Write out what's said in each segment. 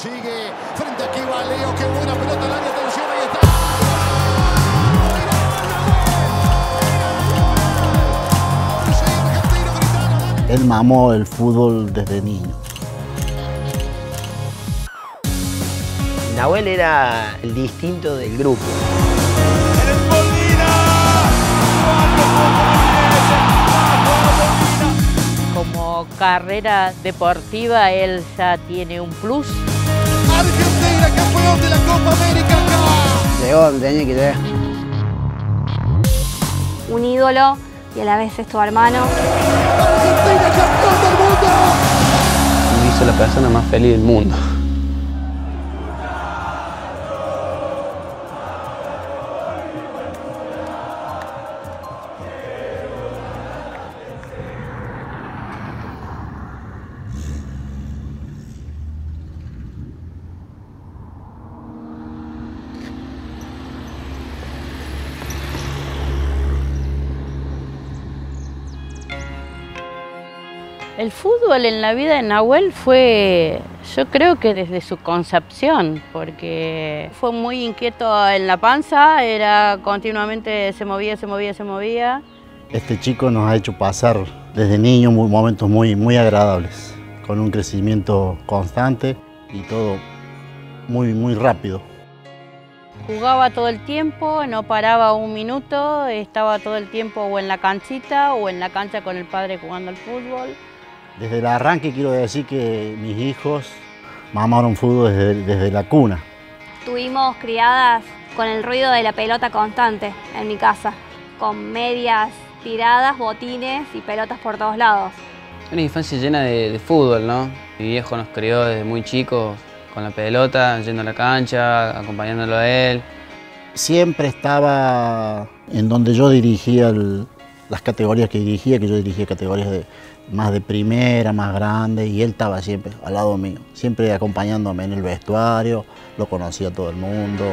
sigue frente aquí va Leo, qué buena pelota al área, atención, ahí está. Él mamó el fútbol desde niño. Nahuel era el distinto del grupo. Como carrera deportiva, él ya tiene un plus. Argentina, campeón de la Copa América acá. Llegó donde tenía que llegar. Un ídolo y a la vez es tu hermano. Argentina, campeón del mundo. Me hizo la persona más feliz del mundo. El fútbol en la vida de Nahuel fue, yo creo que desde su concepción, porque fue muy inquieto en la panza, era continuamente se movía. Este chico nos ha hecho pasar desde niño momentos muy agradables, con un crecimiento constante y todo muy rápido. Jugaba todo el tiempo, no paraba un minuto, estaba todo el tiempo o en la canchita o en la cancha con el padre jugando al fútbol. Desde el arranque quiero decir que mis hijos mamaron fútbol desde la cuna. Estuvimos criadas con el ruido de la pelota constante en mi casa, con medias tiradas, botines y pelotas por todos lados. Una infancia llena de fútbol, ¿no? Mi viejo nos crió desde muy chicos con la pelota, yendo a la cancha, acompañándolo a él. Siempre estaba en donde yo dirigía las categorías que dirigía, que yo dirigía categorías más de primera, más grandes, y él estaba siempre al lado mío, siempre acompañándome en el vestuario, lo conocía todo el mundo.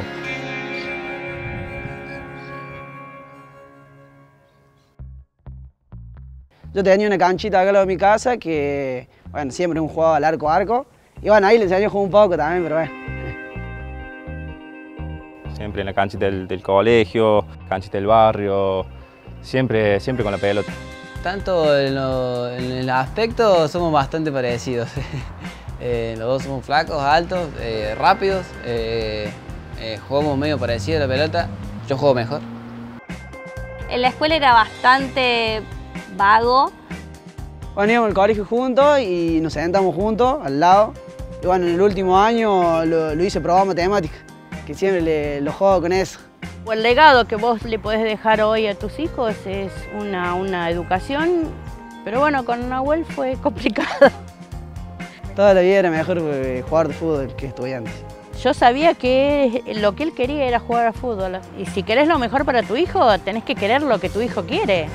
Yo tenía una canchita acá al lado de mi casa que, bueno, siempre un juego al arco a arco. Y bueno, ahí le enseñé a jugar un poco también, pero bueno. Siempre en la canchita del colegio, canchita del barrio, siempre con la pelota. Tanto en el aspecto somos bastante parecidos. Los dos somos flacos, altos, rápidos, jugamos medio parecido a la pelota. Yo juego mejor. En la escuela era bastante vago. Bueno, íbamos al colegio juntos y nos sentamos juntos, al lado. Y bueno, en el último año lo hice probar matemáticas, que siempre lo juego con eso. El legado que vos le podés dejar hoy a tus hijos es una educación, pero bueno, con Nahuel fue complicado. Toda la vida era mejor jugar de fútbol que estudiante. Yo sabía que lo que él quería era jugar al fútbol. Y si querés lo mejor para tu hijo, tenés que querer lo que tu hijo quiere.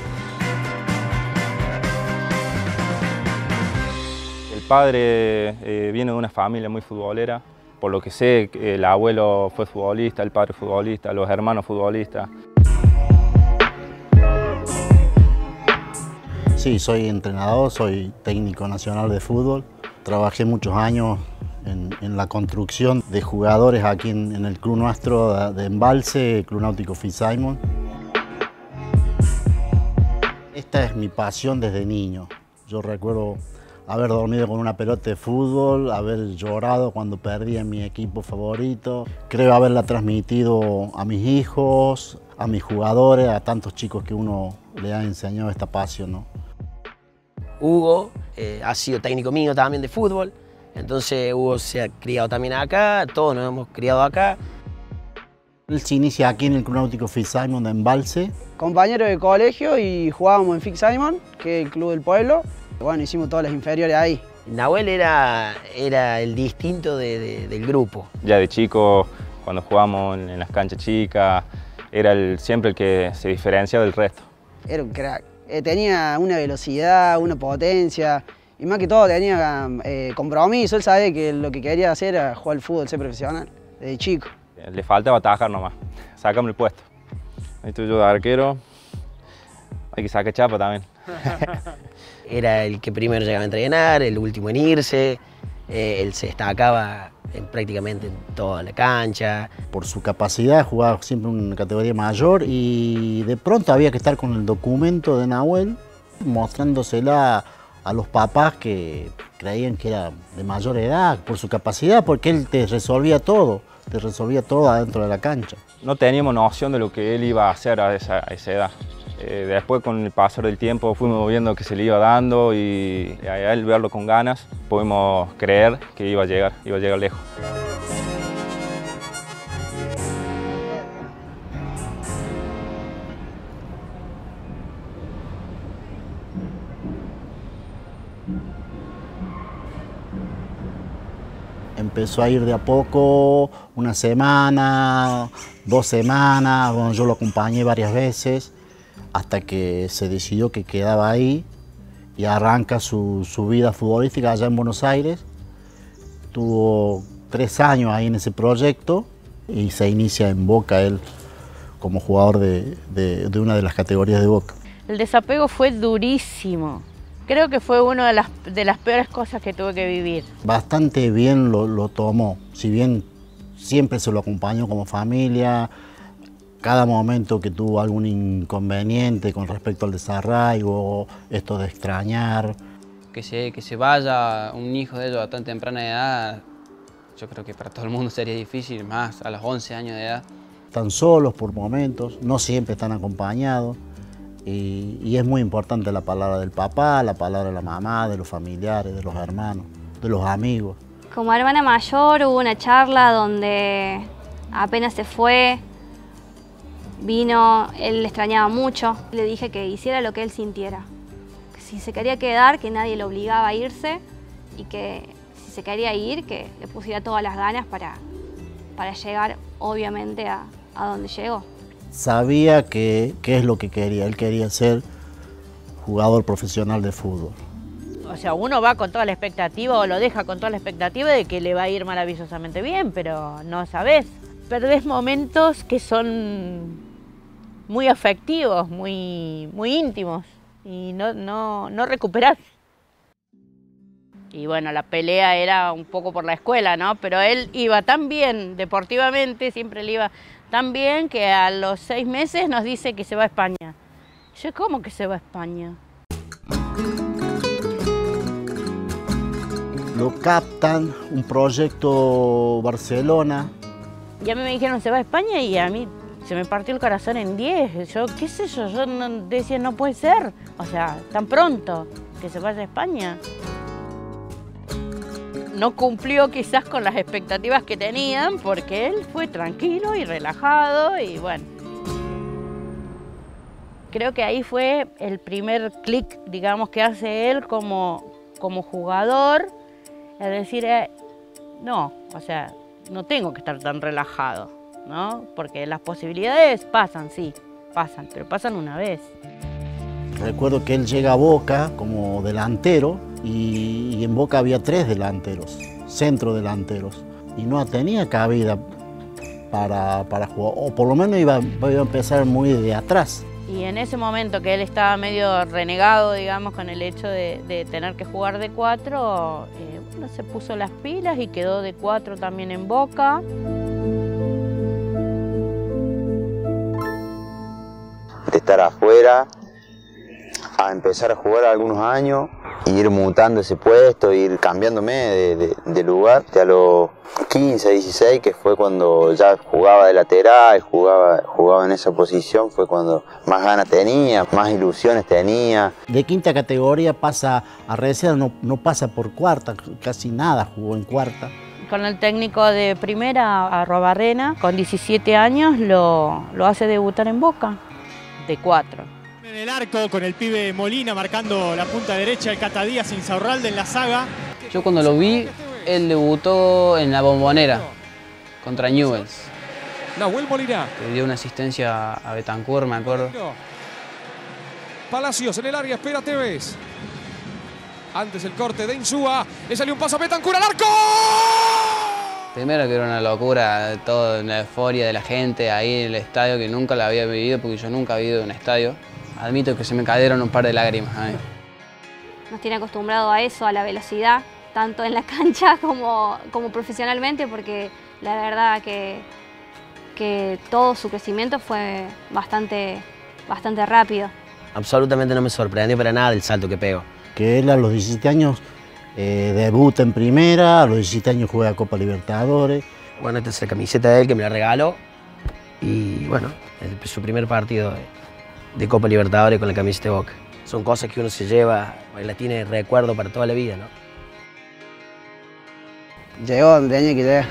El padre viene de una familia muy futbolera. Por lo que sé, el abuelo fue futbolista, el padre futbolista, los hermanos futbolistas. Sí, soy entrenador, soy técnico nacional de fútbol. Trabajé muchos años en la construcción de jugadores aquí en el club nuestro de Embalse, el Club Náutico Fitzsimons. Esta es mi pasión desde niño. Yo recuerdo haber dormido con una pelota de fútbol, haber llorado cuando perdía mi equipo favorito. Creo haberla transmitido a mis hijos, a mis jugadores, a tantos chicos que uno le ha enseñado esta pasión, ¿no? Hugo ha sido técnico mío también de fútbol, entonces Hugo se ha criado también acá, todos nos hemos criado acá. Él se inicia aquí en el Club Náutico Fitzsimons de Embalse. Compañero de colegio y jugábamos en Fitzsimons, que es el club del pueblo. Bueno, hicimos todas las inferiores ahí. Nahuel era el distinto del grupo. Ya de chico, cuando jugamos en las canchas chicas, era siempre el que se diferenciaba del resto. Era un crack. Tenía una velocidad, una potencia y más que todo tenía compromiso. Él sabía que lo que quería hacer era jugar al fútbol, ser profesional, desde chico. Le faltaba atajar nomás, sácame el puesto. Ahí estoy yo de arquero, hay que sacar chapa también. Era el que primero llegaba a entrenar, el último en irse, él se destacaba prácticamente en toda la cancha. Por su capacidad jugaba siempre en una categoría mayor y de pronto había que estar con el documento de Nahuel mostrándosela a los papás que creían que era de mayor edad por su capacidad, porque él te resolvía todo adentro de la cancha. No teníamos noción de lo que él iba a hacer a esa edad. Después, con el pasar del tiempo, fuimos viendo que se le iba dando y a él verlo con ganas, pudimos creer que iba a llegar lejos. Empezó a ir de a poco, una semana, 2 semanas, bueno, yo lo acompañé varias veces, hasta que se decidió que quedaba ahí y arranca su vida futbolística allá en Buenos Aires. Tuvo 3 años ahí en ese proyecto y se inicia en Boca él como jugador de una de las categorías de Boca. El desapego fue durísimo. Creo que fue una de las peores cosas que tuve que vivir. Bastante bien lo tomó, si bien siempre se lo acompañó como familia. Cada momento que tuvo algún inconveniente con respecto al desarraigo, esto de extrañar. Que se vaya un hijo de ellos a tan temprana edad, yo creo que para todo el mundo sería difícil, más a los 11 años de edad. Están solos por momentos, no siempre están acompañados. Y es muy importante la palabra del papá, la palabra de la mamá, de los familiares, de los hermanos, de los amigos. Como hermana mayor hubo una charla donde apenas se fue, vino, él le extrañaba mucho. Le dije que hiciera lo que él sintiera. Que si se quería quedar, que nadie lo obligaba a irse y que si se quería ir, que le pusiera todas las ganas para llegar, obviamente, a donde llegó. Sabía qué es lo que quería. Él quería ser jugador profesional de fútbol. O sea, uno va con toda la expectativa o lo deja con toda la expectativa de que le va a ir maravillosamente bien, pero no sabés. Perdés momentos que son muy afectivos, muy íntimos y no recuperás. Y bueno, la pelea era un poco por la escuela, ¿no? Pero él iba tan bien deportivamente, siempre le iba tan bien que a los 6 meses nos dice que se va a España. Yo, ¿cómo que se va a España? Lo captan, un proyecto Barcelona. Y a mí me dijeron, se va a España y a mí se me partió el corazón en 10. Yo, qué sé yo decía, no puede ser. O sea, tan pronto que se vaya a España. No cumplió quizás con las expectativas que tenían porque él fue tranquilo y relajado y bueno. Creo que ahí fue el primer clic, digamos, que hace él como jugador. Es decir, no, o sea, no tengo que estar tan relajado, ¿no? Porque las posibilidades pasan, sí, pasan, pero pasan una vez. Recuerdo que él llega a Boca como delantero y en Boca había 3 delanteros, centrodelanteros, y no tenía cabida para jugar, o por lo menos iba a empezar muy de atrás. Y en ese momento que él estaba medio renegado, digamos, con el hecho de tener que jugar de 4, bueno, se puso las pilas y quedó de 4 también en Boca. De estar afuera a empezar a jugar algunos años, ir mutando ese puesto, ir cambiándome de lugar. A los 15, 16, que fue cuando ya jugaba de lateral, jugaba en esa posición, fue cuando más ganas tenía, más ilusiones tenía. De quinta categoría pasa a reserva, no pasa por cuarta, casi nada jugó en cuarta. Con el técnico de primera, Arrobarrena, con 17 años lo hace debutar en Boca, de 4. En el arco con el pibe Molina marcando la punta derecha, el Cata Díaz, Insaurralde en la saga. Yo cuando lo vi, él debutó en la Bombonera contra Newell's. Nahuel Molina. Le dio una asistencia a Betancur, me acuerdo. Palacios en el área, espera Tevez. Antes el corte de Insúa, le salió un paso a Betancur al arco. Primero que era una locura, toda la euforia de la gente ahí en el estadio, que nunca la había vivido porque yo nunca había ido a un estadio. Admito que se me cayeron un par de lágrimas a mí. Nos tiene acostumbrado a eso, a la velocidad, tanto en la cancha como profesionalmente, porque la verdad que todo su crecimiento fue bastante rápido. Absolutamente no me sorprendió para nada el salto que pegó. Que él a los 17 años debuta en primera, a los 17 años juega Copa Libertadores. Bueno, esta es la camiseta de él que me la regaló y bueno, es su primer partido de Copa Libertadores con la camiseta de Boca. Son cosas que uno se lleva y la tiene recuerdo para toda la vida, ¿no? Llegó donde tenía que llegar.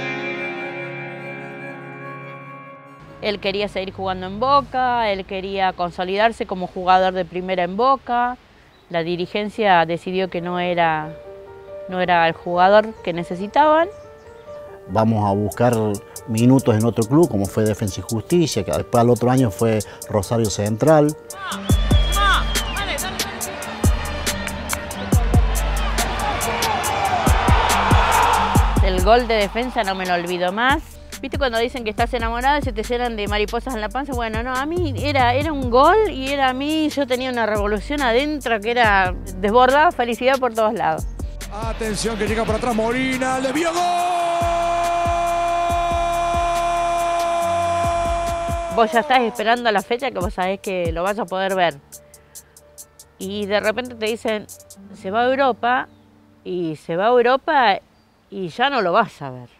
Él quería seguir jugando en Boca, él quería consolidarse como jugador de primera en Boca. La dirigencia decidió que no era el jugador que necesitaban. Vamos a buscar minutos en otro club, como fue Defensa y Justicia, que después al otro año fue Rosario Central. El gol de Defensa no me lo olvido más. ¿Viste cuando dicen que estás enamorado y se te llenan de mariposas en la panza? Bueno, no, a mí era un gol y era a mí, yo tenía una revolución adentro que era desbordada, felicidad por todos lados. Atención que llega por atrás Molina, le vio gol. Vos ya estás esperando la fecha que vos sabés que lo vas a poder ver. Y de repente te dicen, se va a Europa y ya no lo vas a ver.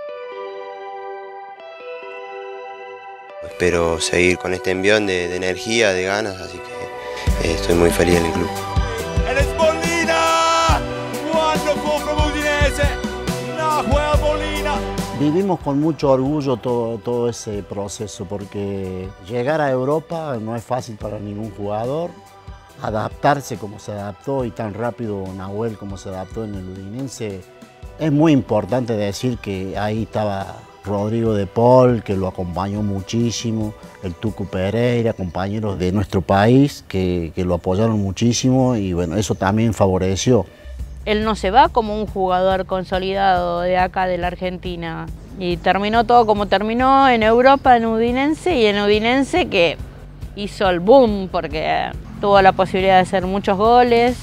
Espero seguir con este envión de energía, de ganas, así que estoy muy feliz en el club. ¡Eres Molina! ¡Wonderful from Udinese! ¡No juega Molina! Vivimos con mucho orgullo todo ese proceso porque llegar a Europa no es fácil para ningún jugador. Adaptarse como se adaptó y tan rápido Nahuel como se adaptó en el Udinense. Es muy importante decir que ahí estaba Rodrigo de Paul, que lo acompañó muchísimo, el Tucu Pereira, compañeros de nuestro país que lo apoyaron muchísimo y bueno, eso también favoreció. Él no se va como un jugador consolidado de acá de la Argentina y terminó todo como terminó en Europa, en Udinense, y en Udinense que hizo el boom porque tuvo la posibilidad de hacer muchos goles.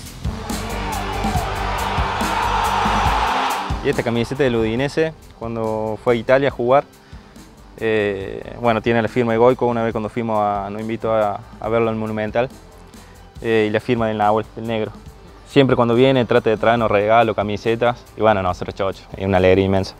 Y esta camiseta del Udinese, cuando fue a Italia a jugar, bueno, tiene la firma de Goico. Una vez cuando fuimos nos invitó a verlo en Monumental, y la firma del Nahuel, el negro. Siempre cuando viene trata de traernos regalos, camisetas, y bueno, nosotros chocho, es una alegría inmensa.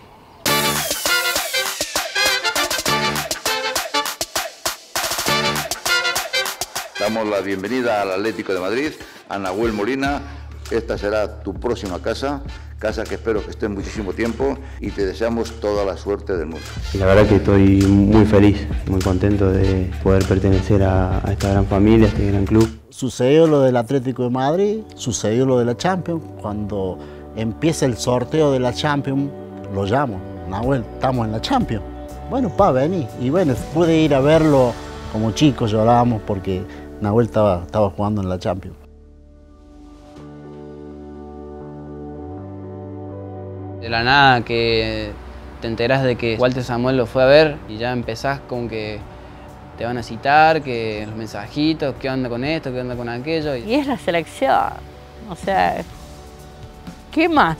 Damos la bienvenida al Atlético de Madrid, a Nahuel Molina. Esta será tu próxima casa que espero que esté muchísimo tiempo y te deseamos toda la suerte del mundo. Y la verdad que estoy muy feliz, muy contento de poder pertenecer a esta gran familia, a este gran club. Sucedió lo del Atlético de Madrid, sucedió lo de la Champions. Cuando empieza el sorteo de la Champions, lo llamo. Nahuel, estamos en la Champions. Bueno, vení. Y bueno, pude ir a verlo como chicos, llorábamos porque Nahuel estaba jugando en la Champions. De la nada que te enterás de que Walter Samuel lo fue a ver y ya empezás con que te van a citar, que los mensajitos, qué onda con esto, qué onda con aquello. Y es la selección, o sea, ¿qué más?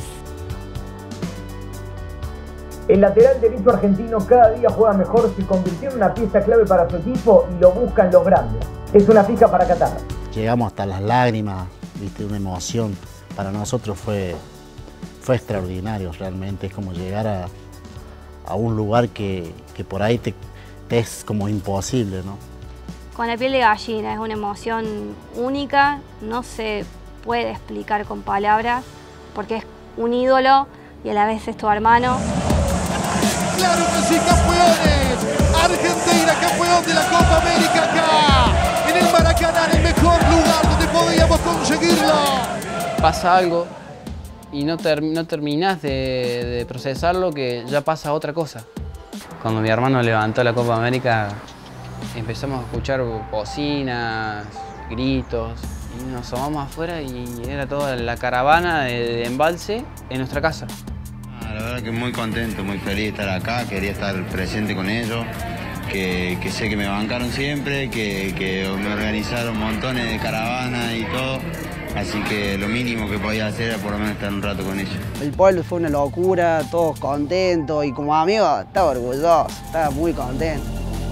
El lateral derecho argentino cada día juega mejor, se convirtió en una pieza clave para su equipo y lo buscan los grandes. Es una fija para Qatar. Llegamos hasta las lágrimas, viste, una emoción. Para nosotros fue extraordinario realmente, es como llegar a un lugar que por ahí te es como imposible, ¿no? Con la piel de gallina, es una emoción única, no se puede explicar con palabras, porque es un ídolo y a la vez es tu hermano. ¡Claro que sí, campeones! Argentina, campeón de la Copa América acá, en el Maracaná, en el mejor lugar donde podíamos conseguirlo. Pasa algo y no terminás de procesarlo, que ya pasa otra cosa. Cuando mi hermano levantó la Copa América, empezamos a escuchar bocinas, gritos, y nos asomamos afuera y era toda la caravana de embalse en nuestra casa. La verdad que muy contento, muy feliz de estar acá, quería estar presente con ellos, que sé que me bancaron siempre, que me organizaron montones de caravanas y todo. así que lo mínimo que podía hacer era por lo menos estar un rato con ellos. El pueblo fue una locura, todos contentos y como amigo estaba orgulloso, estaba muy contento.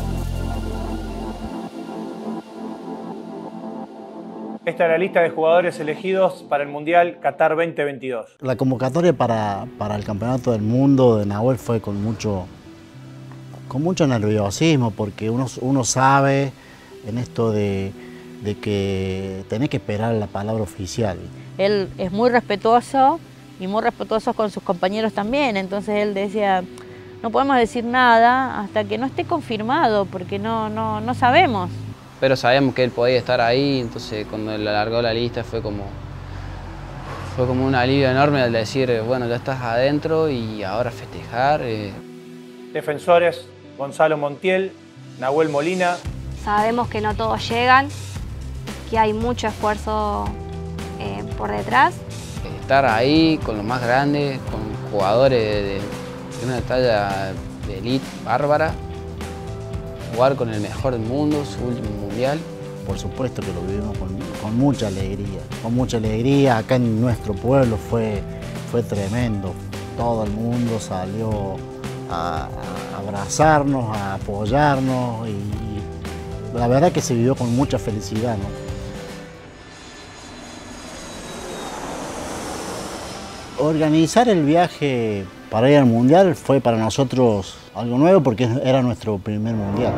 Esta es la lista de jugadores elegidos para el Mundial Qatar 2022. La convocatoria para el Campeonato del Mundo de Nahuel fue con mucho nerviosismo, porque uno sabe en esto de que tenés que esperar la palabra oficial. Él es muy respetuoso y muy respetuoso con sus compañeros también, entonces él decía, no podemos decir nada hasta que no esté confirmado, porque no sabemos. Pero sabíamos que él podía estar ahí, entonces cuando él alargó la lista fue como un alivio enorme al decir, bueno, ya estás adentro y ahora festejar. Defensores, Gonzalo Montiel, Nahuel Molina. Sabemos que no todos llegan, que hay mucho esfuerzo por detrás. Estar ahí con los más grandes, con jugadores de una talla de elite bárbara, jugar con el mejor del mundo, su último mundial. Por supuesto que lo vivimos con mucha alegría. Acá en nuestro pueblo fue tremendo. Todo el mundo salió a abrazarnos, a apoyarnos y la verdad que se vivió con mucha felicidad, ¿no? Organizar el viaje para ir al Mundial fue para nosotros algo nuevo porque era nuestro primer Mundial.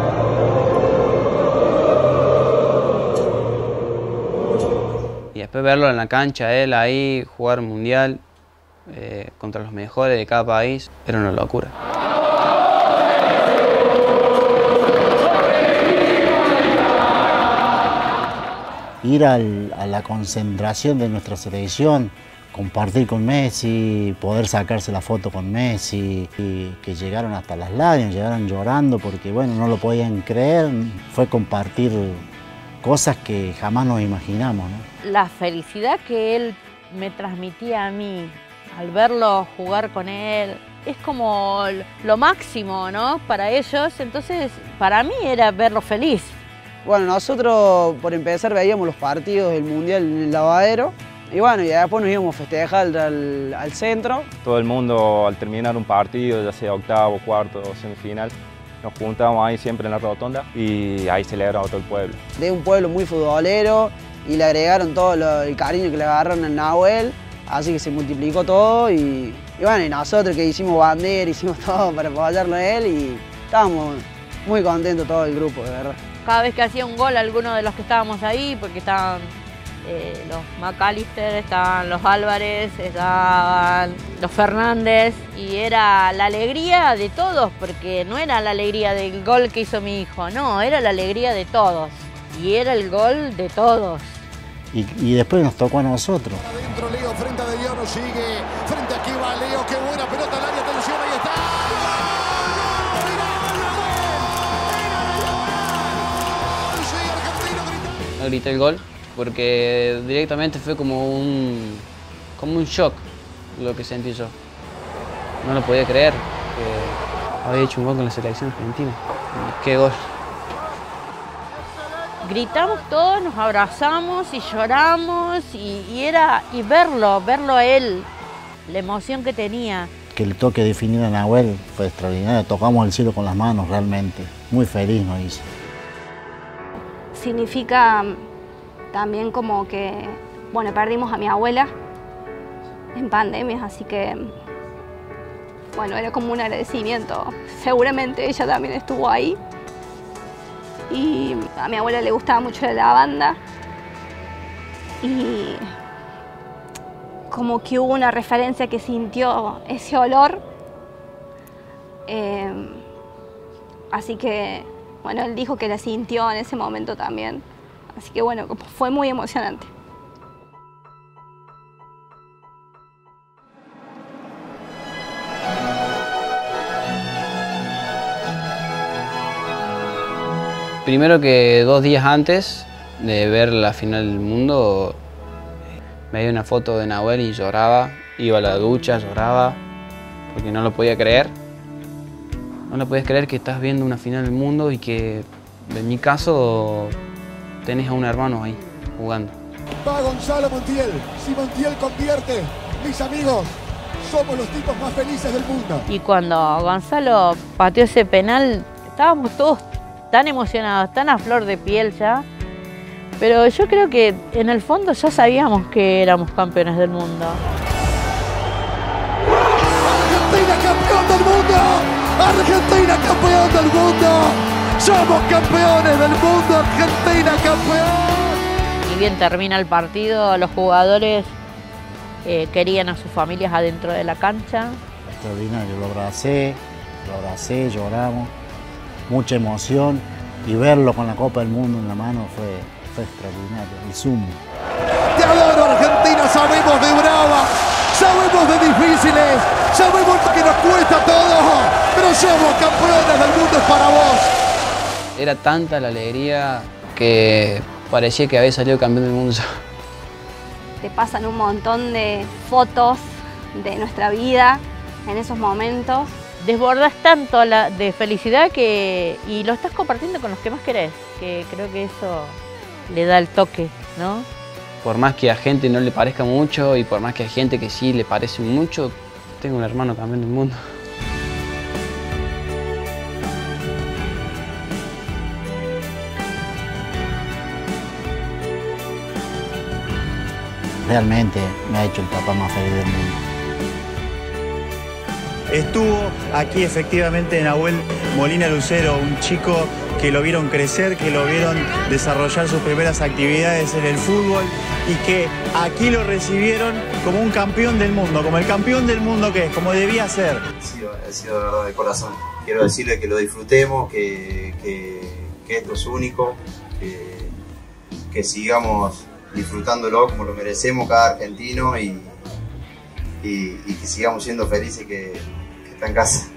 Y después verlo en la cancha, él ahí, jugar Mundial contra los mejores de cada país, era una locura. Ir a la concentración de nuestra selección, compartir con Messi, poder sacarse la foto con Messi, y que llegaron hasta las lágrimas, llegaron llorando porque bueno, no lo podían creer, fue compartir cosas que jamás nos imaginamos, ¿no? La felicidad que él me transmitía a mí al verlo jugar con él es como lo máximo, ¿no? Para ellos, entonces para mí era verlo feliz. Bueno, nosotros por empezar veíamos los partidos del Mundial en el lavadero. Y bueno, y después nos íbamos a festejar al centro. Todo el mundo al terminar un partido, ya sea octavo, cuarto o semifinal, nos juntábamos ahí siempre en la rotonda y ahí celebraba todo el pueblo. De un pueblo muy futbolero y le agregaron todo el cariño que le agarraron al Nahuel, así que se multiplicó todo y bueno, y nosotros que hicimos bandera, hicimos todo para apoyarlo a él y estábamos muy contentos todo el grupo, de verdad. Cada vez que hacía un gol alguno de los que estábamos ahí, porque estaban los McAllister, estaban los Álvarez, estaban los Fernández y era la alegría de todos, porque no era la alegría del gol que hizo mi hijo, no, era la alegría de todos y era el gol de todos. Y después nos tocó a nosotros. Adentro Leo, frente a De León, sigue, frente aquí va Leo, qué buena pelota al área, atención, ahí está. No grité el gol porque directamente fue como un shock lo que sentí yo. No lo podía creer que había hecho un gol con la selección argentina. ¡Qué gol! Gritamos todos, nos abrazamos y lloramos y verlo a él, la emoción que tenía. Que el toque de definir a Nahuel fue extraordinario, tocamos el cielo con las manos realmente, muy feliz nos hizo. Significa también como que, bueno, perdimos a mi abuela en pandemia, así que, bueno, era como un agradecimiento. Seguramente ella también estuvo ahí. Y a mi abuela le gustaba mucho la lavanda. Y como que hubo una referencia que sintió ese olor. Así que, bueno, él dijo que la sintió en ese momento también. Así que, bueno, fue muy emocionante. Primero que 2 días antes de ver la final del mundo, me dio una foto de Nahuel y lloraba, iba a la ducha, lloraba, porque no lo podía creer. No lo podías creer que estás viendo una final del mundo y que, en mi caso, tenés a un hermano ahí, jugando. Va Gonzalo Montiel. Si Montiel convierte, mis amigos, somos los tipos más felices del mundo. Y cuando Gonzalo pateó ese penal, estábamos todos tan emocionados, tan a flor de piel ya. Pero yo creo que en el fondo ya sabíamos que éramos campeones del mundo. ¡Argentina campeón del mundo! ¡Argentina campeón del mundo! ¡Somos campeones del mundo! ¡Argentina campeón! Ni bien termina el partido, los jugadores querían a sus familias adentro de la cancha. Extraordinario, lo abracé, lloramos, mucha emoción y verlo con la Copa del Mundo en la mano fue extraordinario, el sumo. Te adoro Argentina, sabemos de brava, sabemos de difíciles, sabemos que nos cuesta todo, pero somos campeones del mundo, es para vos. Era tanta la alegría que parecía que había salido campeón del mundo. Te pasan un montón de fotos de nuestra vida en esos momentos. Desbordas tanto de felicidad y lo estás compartiendo con los que más querés, que creo que eso le da el toque, ¿no? Por más que a gente no le parezca mucho y por más que a gente que sí le parece mucho, tengo un hermano campeón del mundo. Realmente me ha hecho el papá más feliz del mundo. Estuvo aquí efectivamente Nahuel Molina Lucero, un chico que lo vieron crecer, que lo vieron desarrollar sus primeras actividades en el fútbol y que aquí lo recibieron como un campeón del mundo, como el campeón del mundo que es, como debía ser. Ha sido de verdad de corazón. Quiero decirle que lo disfrutemos, que esto es único, que sigamos disfrutándolo como lo merecemos cada argentino y que sigamos siendo felices que está en casa.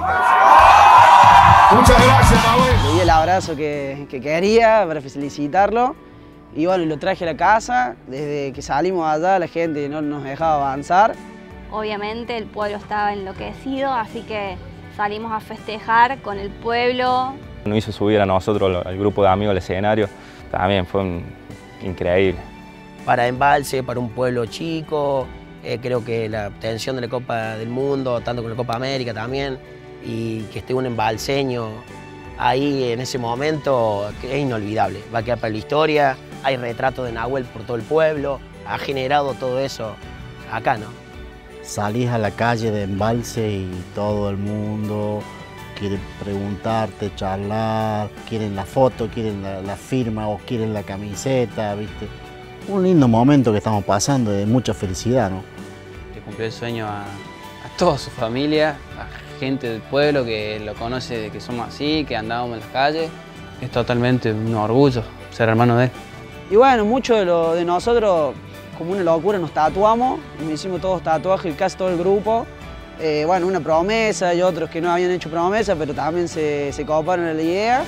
Muchas gracias, Nahuel. Le di el abrazo que quería para felicitarlo y bueno, lo traje a la casa. Desde que salimos allá la gente no nos dejaba avanzar. Obviamente el pueblo estaba enloquecido, así que salimos a festejar con el pueblo. Nos hizo subir a nosotros, al grupo de amigos, al escenario. También fue increíble. Para Embalse, para un pueblo chico, creo que la obtención de la Copa del Mundo, tanto con la Copa América también, y que esté un embalseño ahí en ese momento, que es inolvidable. Va a quedar para la historia, hay retratos de Nahuel por todo el pueblo, ha generado todo eso acá, ¿no? Salís a la calle de Embalse y todo el mundo quiere preguntarte, charlar, quieren la foto, quieren la firma o quieren la camiseta, ¿viste? Un lindo momento que estamos pasando, de mucha felicidad, ¿no? Le cumplió el sueño a toda su familia, a gente del pueblo que lo conoce de que somos así, que andábamos en las calles. Es totalmente un orgullo ser hermano de él. Y bueno, mucho de nosotros, como una locura, nos tatuamos, nos hicimos todos tatuajes, casi todo el grupo. Bueno, una promesa y otros que no habían hecho promesa, pero también se coparon en la idea.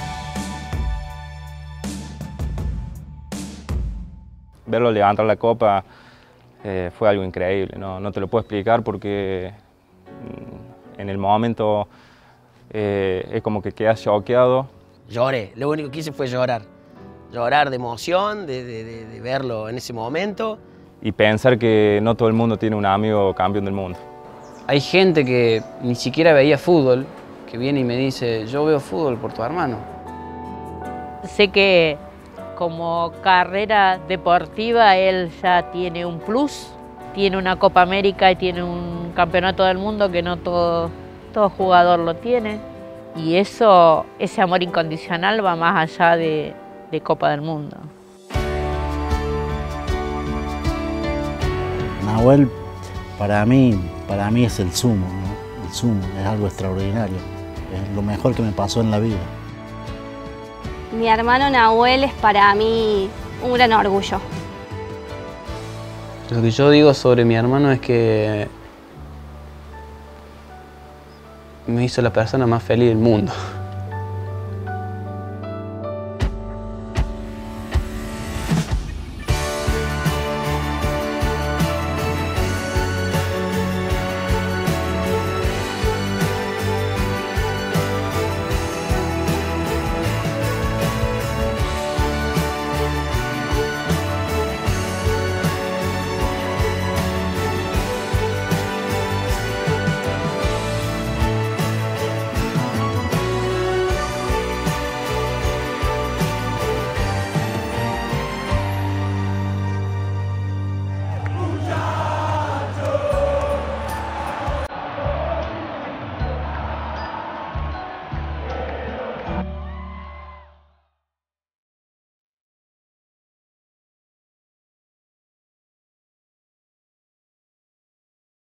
Verlo levantar la copa fue algo increíble, no te lo puedo explicar porque en el momento es como que quedas choqueado. Lloré, lo único que hice fue llorar. Llorar de emoción, de verlo en ese momento. Y pensar que no todo el mundo tiene un amigo campeón del mundo. Hay gente que ni siquiera veía fútbol, que viene y me dice, yo veo fútbol por tu hermano. Sé que como carrera deportiva él ya tiene un plus, tiene una Copa América y tiene un campeonato del mundo que no todo jugador lo tiene. Y eso, ese amor incondicional va más allá de Copa del Mundo. Nahuel para mí es el sumo, ¿no? El sumo es algo extraordinario, es lo mejor que me pasó en la vida. Mi hermano Nahuel es para mí un gran orgullo. Lo que yo digo sobre mi hermano es que me hizo la persona más feliz del mundo.